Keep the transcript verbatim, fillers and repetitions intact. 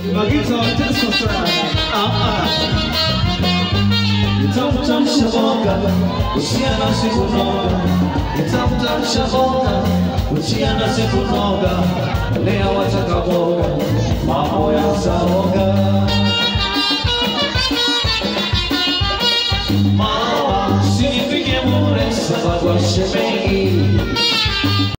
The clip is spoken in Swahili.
Magita Teso sana. Ah ah. Nitamtam shaboga, usiana sikunoga. Nitamtam shaboga, usiana sikunoga. Leo